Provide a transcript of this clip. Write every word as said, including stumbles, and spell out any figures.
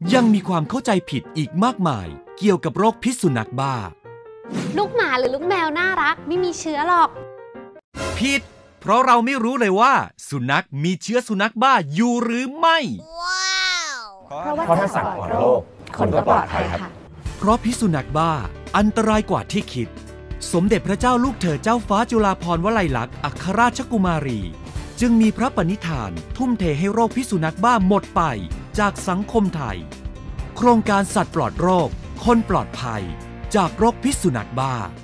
ยังมีความเข้าใจผิดอีกมากมายเกี่ยวกับโรคพิษสุนัขบ้าลูกหมาหรือลูกแมวน่ารักไม่มีเชื้อหรอกผิดเพราะเราไม่รู้เลยว่าสุนัขมีเชื้อสุนัขบ้าอยู่หรือไม่เพราะว่าถ้าสัตว์ปลอดโรคคนก็ปลอดภัยครับเพราะพิษสุนัขบ้าอันตรายกว่าที่คิดสมเด็จพระเจ้าลูกเธอเจ้าฟ้าจุฬาภรณ์วลัยลักษณ์อัครราชกุมารีจึงมีพระปณิธานทุ่มเทให้โรคพิษสุนัขบ้าหมดไปจากสังคมไทยโครงการสัตว์ปลอดโรคคนปลอดภัยจากโรคพิษสุนัขบ้า